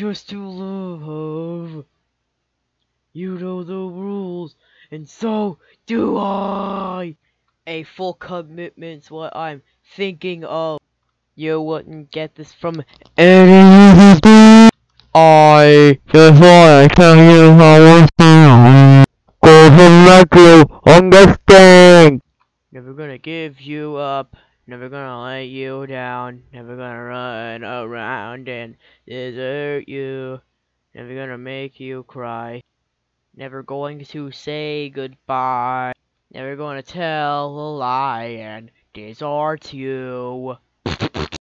just to love. You know the rules, and so do I. A full commitment's what I'm thinking of. You wouldn't get this from any. I just wanna tell you how I feel. Go from like you understand. Never gonna give you up. Never gonna let you down. Never gonna run around and desert you. Never gonna make you cry. Never going to say goodbye. Never gonna tell a lie and desert you.